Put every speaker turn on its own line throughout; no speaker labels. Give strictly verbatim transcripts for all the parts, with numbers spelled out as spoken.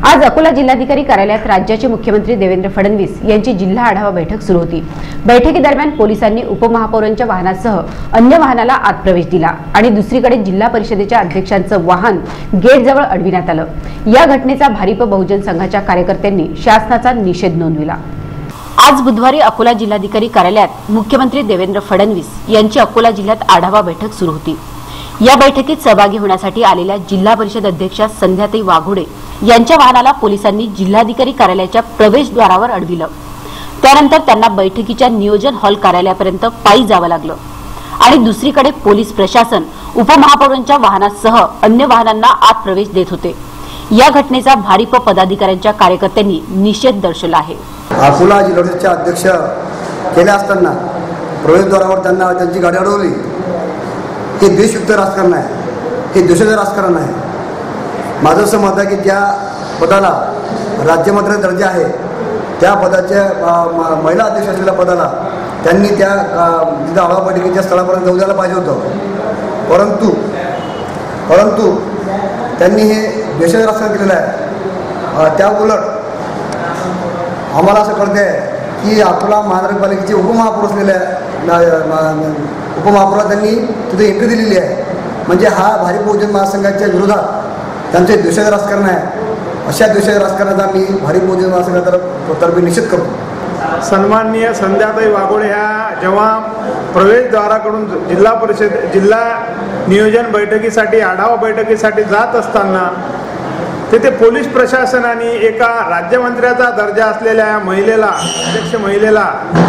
आज अकोला जिल्हाधिकारी कार्यालयात राज्याचे मुख्यमंत्री देवेंद्र फडणवीस यांची जिल्हा आढावा बैठक सुरू होती। बैठकीदरम्यान पोलिसांनी उपमहापौरांच्या वाहनासह अन्य वाहनाला आत प्रवेश दिला आणि दुसरीकडे जिल्हा परिषदेच्या अध्यक्षांचं वाहन गेटजवळ अडविण्यात आलं। या घटनेचा भारिप बहुजन संघाच्या कार्यकर्त्यांनी शासनाचा निषेध नोंदविला। आज बुधवारी अकोला जिल्हाधिकारी कार्यालयात मुख्यमंत्री देवेंद्र फडणवीस यांची अकोला जिल्ह्यात आढावा बैठक सुरू होती। या बैठकीत सहभागी होण्यासाठी आलेल्या जिल्हा परिषद अध्यक्षा संध्याताई वाघोडे यांच्या वाहनाला पोलिसांनी जिल्हाधिकारी कार्यालयाच्या प्रवेशद्वारावर अडविलं। त्यानंतर त्यांना बैठकीच्या नियोजन हॉल कार्यालयापर्यंत पायी जावं लागलं आणि दुसरीकडे पोलीस प्रशासन उपमहापौरांच्या वाहनासह अन्य वाहनांना आत प्रवेश देत होते। या घटनेचा भारिप पदाधिकाऱ्यांच्या कार्यकर्त्यांनी निषेध दर्शवला आहे।
अकोला जिल्ह्याचे अध्यक्ष गेले असताना प्रवेशद्वारावर त्यांना त्यांची गाडी अडवली। हे देशयुक्त राजकारण आहे, हे देशाचं राजकारण आहे। माझं असं मत आहे की त्या पदाला राज्यमंत्री दर्जा आहे, त्या पदाच्या महिला अध्यक्ष असलेल्या पदाला त्यांनी त्या तिथं आढावा बैठकीच्या स्थळापर्यंत जाऊ द्यायला पाहिजे होतं। परंतु परंतु त्यांनी हे देशाचं राजकारण केलेलं आहे। त्या उलट आम्हाला असं कळतं आहे की अकोला महानगरपालिकेचे उपमहापौर असलेल्या उपमहापौराला त्यांनी तिथे एंट्री दिलेली आहे। म्हणजे हा भारिप बहुजन महासंघाच्या विरोधात त्यांचे द्वेषाचं राजकारण आहे। अशा द्वेषाच्या राजकारणाचा मी भारिप बहुजन महासंघातर्फे निषेध करतो।
सन्माननीय संध्याताई वाघोडे ह्या जेव्हा प्रवेशद्वाराकडून जिल्हा परिषद जिल्हा नियोजन बैठकीसाठी आढावा बैठकीसाठी जात असताना तिथे पोलीस प्रशासनाने एका राज्यमंत्र्याचा दर्जा असलेल्या महिलेला अध्यक्ष महिलेला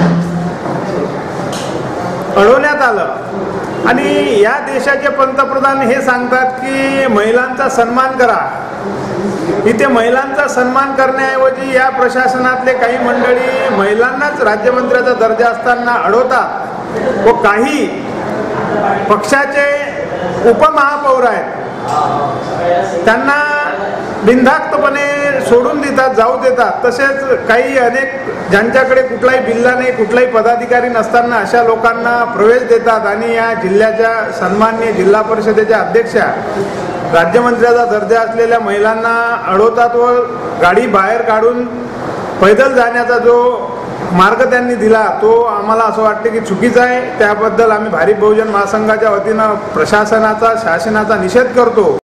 अडवण्यात आलं। आणि या देशाचे पंतप्रधान हे सांगतात की महिलांचा सन्मान करा। इथे महिलांचा सन्मान करण्याऐवजी या प्रशासनातले काही मंडळी महिलांनाच राज्यमंत्र्याचा दर्जा असताना अडवतात व काही पक्षाचे उपमहापौर आहेत त्यांना बिनधास्तपणे सोडून देतात, जाऊ देतात। तसेच काही अनेक ज्यांच्याकडे कुठलाही बिल्ला नाही, कुठलाही पदाधिकारी नसताना अशा लोकांना प्रवेश देतात आणि या जिल्ह्याच्या सन्माननीय जिल्हा परिषदेच्या अध्यक्षा राज्यमंत्र्याचा दर्जा असलेल्या महिलांना अडवतात व गाडी बाहेर काढून पैदल जाण्याचा जो मार्ग त्यांनी दिला तो आम्हाला असं वाटतं की चुकीचा आहे। त्याबद्दल आम्ही भारिप बहुजन महासंघाच्या वतीनं प्रशासनाचा शासनाचा निषेध करतो।